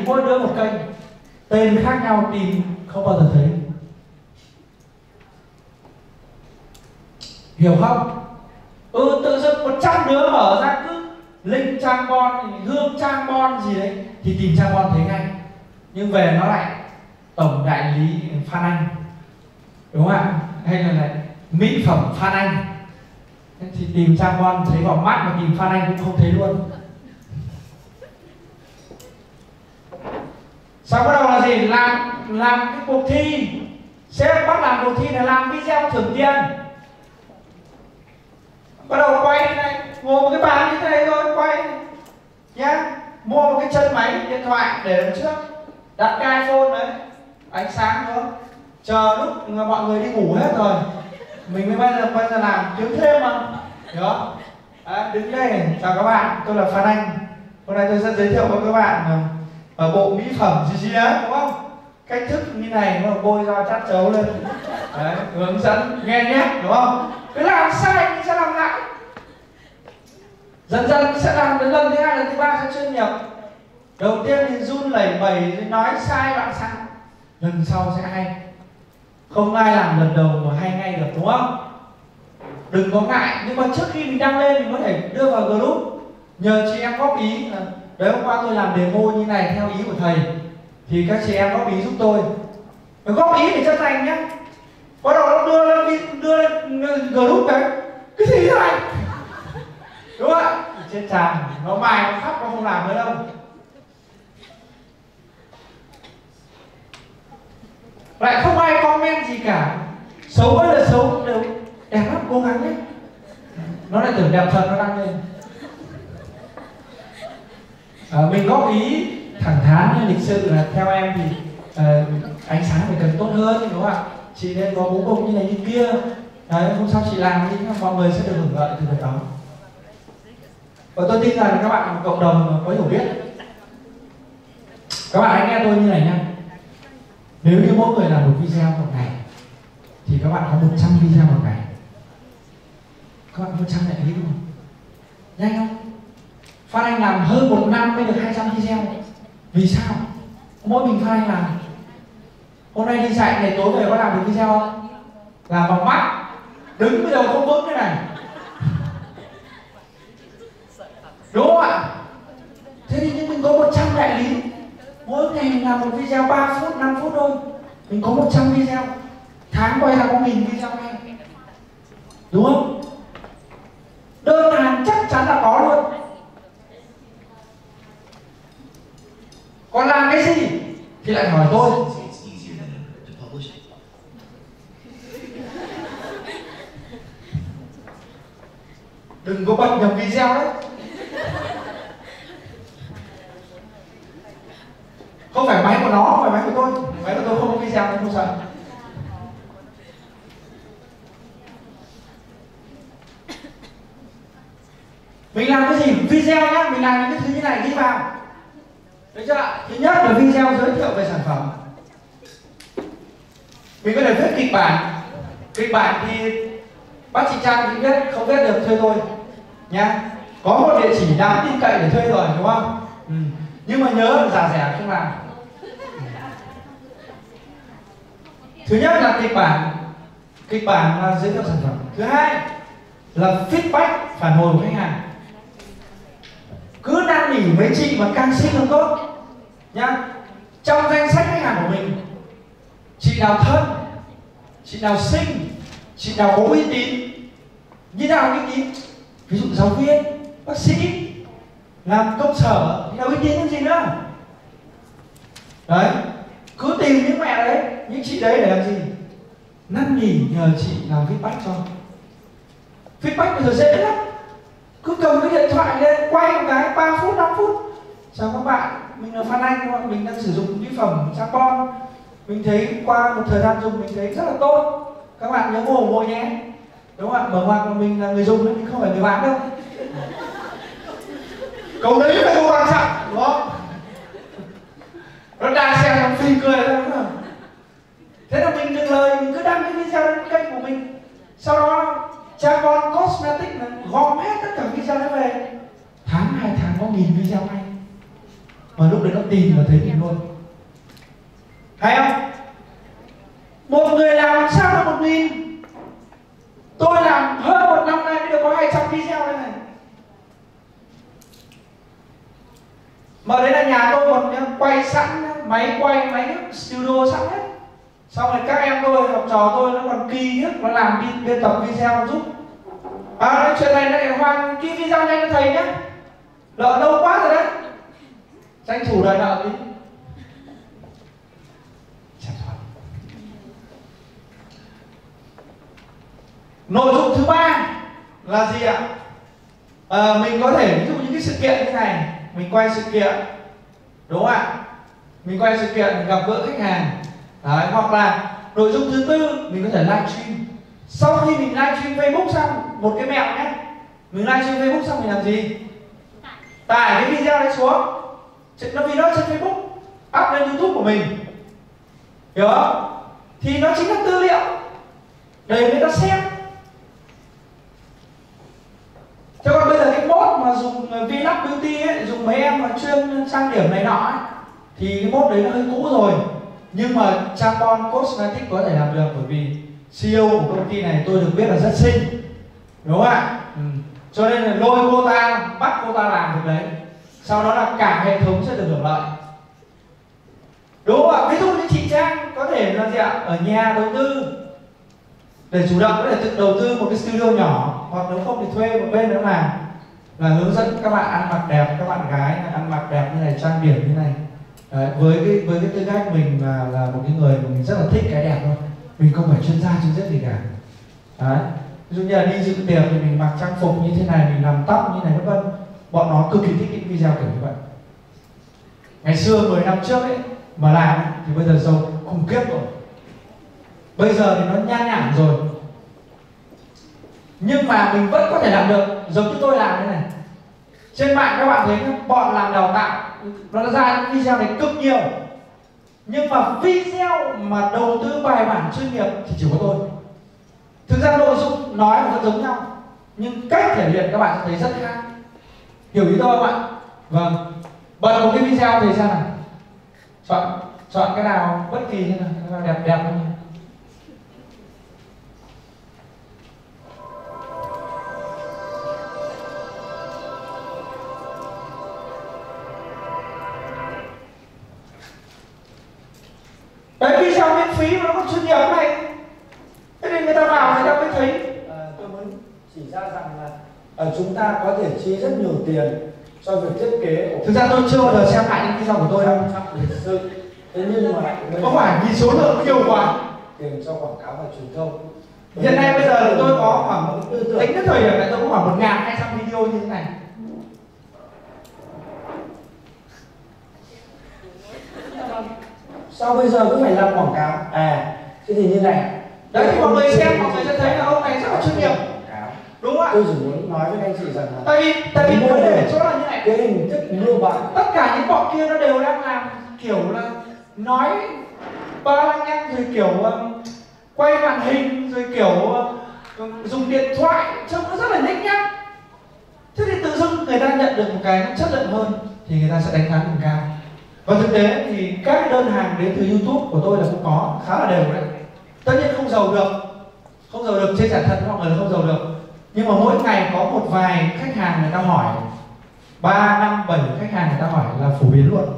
mỗi đứa một kênh, tên khác nhau tìm không bao giờ thấy. Hiểu không? Tự dưng 100 đứa mở ra cứ link trang bon, Hương trang bon gì đấy thì tìm trang bon thấy ngay. Nhưng về nó lại tổng đại lý Phan Anh, đúng không ạ? Hay là lại mỹ phẩm Phan Anh, thì tìm trang bon thấy vào mắt mà tìm Phan Anh cũng không thấy luôn. Sau bắt đầu là gì? Làm cái cuộc thi. Sếp bắt làm cuộc thi là làm video thưởng tiền. Bắt đầu quay này, ngồi một cái bàn như thế này thôi, quay nhá. Mua một cái chân máy điện thoại để đằng trước, đặt cái iPhone đấy, ánh sáng nữa, chờ lúc mọi người đi ngủ hết rồi mình mới bây giờ làm kiếm thêm mà. Đó. Đứng đây, chào các bạn, tôi là Phan Anh. Hôm nay tôi sẽ giới thiệu với các bạn ở bộ mỹ phẩm gì á, đúng không? Cách thức như này nó bôi ra chát chấu lên. Đấy, hướng dẫn nghe nhé, đúng không? Cứ làm sai mình sẽ làm lại. Dần dần sẽ làm đến lần thứ hai, lần thứ ba sẽ chuyên nghiệp. Đầu tiên thì run lẩy bẩy nói sai bạn sai, lần sau sẽ hay. Không ai làm lần đầu mà hay ngay được, đúng không? Đừng có ngại, nhưng mà trước khi mình đăng lên mình có thể đưa vào group, nhờ chị em góp ý. Đấy, hôm qua tôi làm demo như này theo ý của thầy, thì các chị em góp ý giúp tôi. Góp ý để chân thành nhé. Bắt đầu nó đưa lên group đấy, cái gì thế này, đúng không ạ? Trên tràn nó mài nó khóc, nó không làm nữa đâu. Lại không ai comment gì cả, xấu ơi là xấu, đều đẹp lắm, cố gắng nhé. Nó lại tưởng đẹp thật nó đăng lên. Mình góp ý thẳng thắn lịch sự là theo em thì ánh sáng phải cần tốt hơn, đúng không ạ? Chị nên có bố cục như này như kia. Đấy, hôm sau chị làm đi, mọi người sẽ được hưởng lợi từ việc đó. Và tôi tin rằng các bạn cộng đồng có hiểu biết. Các bạn hãy nghe tôi như này nha. Nếu như mỗi người làm một video một ngày thì các bạn có 100 video một ngày. Các bạn 100 đại lý không? Nhanh không? Phan Anh làm hơn 1 năm mới được 200 video. Vì sao? Mỗi mình Phan Anh làm. Hôm nay đi dạy này, tối về có làm được video không? Làm bằng mắt, đứng bây giờ không vững thế này, đúng không ạ? Thế thì nhưng mình có 100 đại lý, mỗi ngày mình làm một video 3 phút, 5 phút thôi, mình có 100 video, tháng quay ra có 1000 video ngay, đúng không? Đơn hàng chắc chắn là có luôn. Còn làm cái gì thì lại hỏi tôi. Đừng có bật nhầm video đấy. Không phải máy của nó, không phải máy của tôi. Máy của tôi không có video nên không sợ. Mình làm cái gì? Video nhá, mình làm những cái thứ như này đi vào. Được chưa? Thứ nhất là video giới thiệu về sản phẩm. Mình có thể viết kịch bản. Kịch bản thì bác chị Trang thì viết, không viết được thuê tôi nhá. Có một địa chỉ đáng tin cậy để thuê rồi, đúng không? Nhưng mà nhớ là giả rẻ không làm. Thứ nhất là kịch bản là giới thiệu sản phẩm. Thứ hai là feedback, phản hồi của khách hàng. Cứ năn nỉ mấy chị mà càng xinh càng tốt nhá. Trong danh sách khách hàng của mình, chị nào thân, chị nào xinh, chị nào có uy tín. Như nào uy tín? Ví dụ giáo viên, bác sĩ, làm công sở thì nào uy tín hơn gì nữa. Đấy, cứ tìm những mẹ đấy, những chị đấy để làm gì? Năn nỉ nhờ chị làm feedback cho. Feedback bây giờ dễ lắm. Cứ cầm cái điện thoại lên, quay một cái 3 phút, 5 phút. Chào các bạn, mình là Phan Anh, mình đang sử dụng mỹ phẩm Trang Bon. Mình thấy qua một thời gian dùng mình thấy rất là tốt. Các bạn nhớ ủng hộ nhé. Đúng không ạ? Mở ngoặc là mình là người dùng đấy, mình không phải người bán đâu. Câu đấy phải không quan trọng, đúng không? Nó đang xem nó phi cười thôi, đúng không? Thế là mình đừng lời, mình cứ đăng cái video lên kênh của mình. Sau đó Trang Bon Cosmetics gom hết tất cả video đấy về. Tháng 2 tháng có 1000 video ngay. Mà lúc đấy đấy nó tìm và thấy mình luôn. Hay không? Một người làm sao là 1.000? Tôi làm hơn 1 năm nay mới được có 200 video đây này. Mà đấy là nhà tôi còn quay sẵn, máy quay, máy studio sẵn hết. Xong rồi các em tôi, học trò tôi nó còn key hết, nó làm biên tập video giúp. Nói chuyện này Hoàng key video nhanh cho thầy nhé. Nợ lâu quá rồi đấy. Tranh thủ đòi nợ tí. Nội dung thứ ba là gì ạ? Mình có thể ví dụ những cái sự kiện như này, mình quay sự kiện, đúng không ạ? Mình quay sự kiện, mình gặp gỡ khách hàng. Đấy, hoặc là nội dung thứ tư, mình có thể livestream. Sau khi mình livestream Facebook xong, một cái mẹo nhé, mình livestream Facebook xong mình làm gì? Tải cái video này xuống, nó vì nó trên Facebook, up lên YouTube của mình, hiểu không? Thì nó chính là tư liệu để người ta xem. Thế còn bây giờ cái mốt mà dùng Vlog Beauty ấy, dùng mấy em mà chuyên trang điểm này nọ ấy, thì cái mốt đấy nó hơi cũ rồi. Nhưng mà Chapon Cosmetics có thể làm được, bởi vì CEO của công ty này tôi được biết là rất xinh, đúng không ạ? Cho nên là lôi cô ta, bắt cô ta làm việc đấy, sau đó là cả hệ thống sẽ được hưởng lợi, đúng không ạ? Ví dụ như chị Trang có thể là gì ạ? Ở nhà đầu tư để chủ động có thể tự đầu tư một cái studio nhỏ, hoặc nếu không thì thuê một bên nữa làm, là hướng dẫn các bạn ăn mặc đẹp, các bạn gái ăn mặc đẹp như này, trang điểm như này. Đấy, với cái tư cách mình là một cái người mà mình rất là thích cái đẹp thôi, mình không phải chuyên gia chuyên rất gì cả. Đấy, ví dụ như là đi dự tiệc thì mình mặc trang phục như thế này, mình làm tóc như này vân vân. Bọn nó cực kỳ thích những video kiểu như vậy. Ngày xưa 10 năm trước ấy mà làm ấy, thì bây giờ giàu khủng khiếp rồi. Bây giờ thì nó nhan nhản rồi, nhưng mà mình vẫn có thể làm được, giống như tôi làm thế này. Trên mạng các bạn thấy bọn làm đào tạo nó ra những video này cực nhiều, nhưng mà video mà đầu tư bài bản chuyên nghiệp thì chỉ có tôi. Thực ra nội dung nói là rất giống nhau, nhưng cách thể hiện các bạn sẽ thấy rất khác. Hiểu ý tôi không ạ? Vâng. Bật một cái video thì xem nào. Chọn cái nào bất kỳ thế nào, đẹp đẹp thôi. Đấy, video miễn phí mà nó còn chuyên nghiệp này. Thế nên người ta vào người ta mới thấy. Tôi muốn chỉ ra rằng là chúng ta có thể chi rất nhiều tiền cho việc thiết kế. Thực ra tôi chưa bao giờ xem lại những video của tôi đâu. Thế nhưng mà có phải vì số lượng nhiều quá, tiền cho quảng cáo và truyền thông. Hiện nay bây giờ thì tôi có khoảng, tính đến thời điểm này tôi có khoảng 1.200 video như thế này. Sao bây giờ cứ phải làm quảng cáo? Thế thì như này. Đấy thì mọi người xem, mọi người sẽ thấy là ông này rất là chuyên nghiệp. Đúng không ạ? Tôi chỉ muốn nói với anh chị rằng là tại vì vấn đề chỗ là như này, cái hình thức lưu bản, tất cả những bọn kia nó đều đang làm kiểu là nói ba lăng nhăng, rồi kiểu quay màn hình, rồi kiểu dùng điện thoại, trông nó rất là nhếch nhác. Thế thì tự dưng người ta nhận được một cái chất lượng hơn thì người ta sẽ đánh giá mình cao. Và thực tế thì các đơn hàng đến từ YouTube của tôi là cũng có khá là đều đấy. Tất nhiên không giàu được, chia sẻ thật với mọi người là không giàu được. Nhưng mà mỗi ngày có một vài khách hàng người ta hỏi, 3, 5, 7 khách hàng người ta hỏi là phổ biến luôn.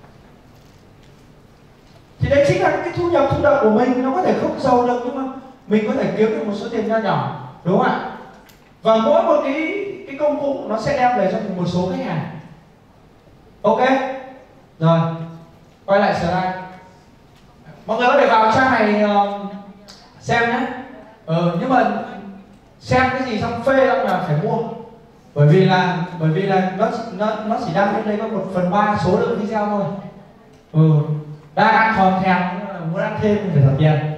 Thì đấy chính là cái thu nhập thụ động của mình. Nó có thể không giàu được nhưng mà mình có thể kiếm được một số tiền nho nhỏ, đúng không ạ? Và mỗi một cái công cụ nó sẽ đem về cho mình một số khách hàng. Ok. Rồi, quay lại slide. Mọi người có thể vào trang này xem nhé. Nhưng mà xem cái gì xong phê xong là phải mua. Bởi vì là nó chỉ đăng lên đây có 1/3 số lượng video thôi. Đang ăn còn thèm, muốn ăn thêm thì phải thật tiền.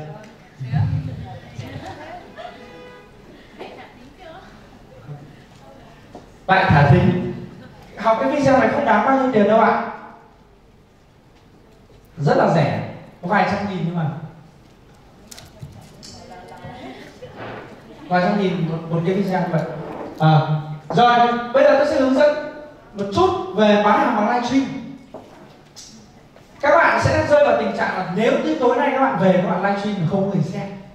Bạn thả thính. Học cái video này không đáng bao nhiêu tiền đâu ạ. Rất là rẻ, có vài trăm nghìn nhưng mà vài trăm nghìn một cái video như vậy. Rồi bây giờ tôi sẽ hướng dẫn một chút về bán hàng bằng livestream. rơi vào tình trạng là nếu như tối nay các bạn về các bạn livestream mà không có người xem